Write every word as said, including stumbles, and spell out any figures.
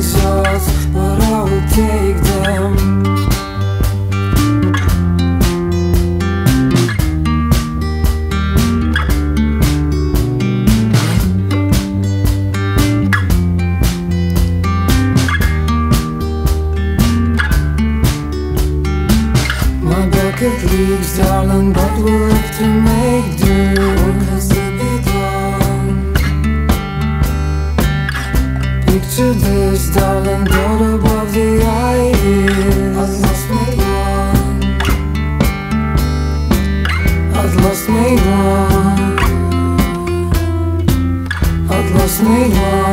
shots, but I will take them. My bucket leaks, darling, but we'll have to make do. What has to be done? Picture this, darling, God above the ideas. At last made one. At last made one. At last made one.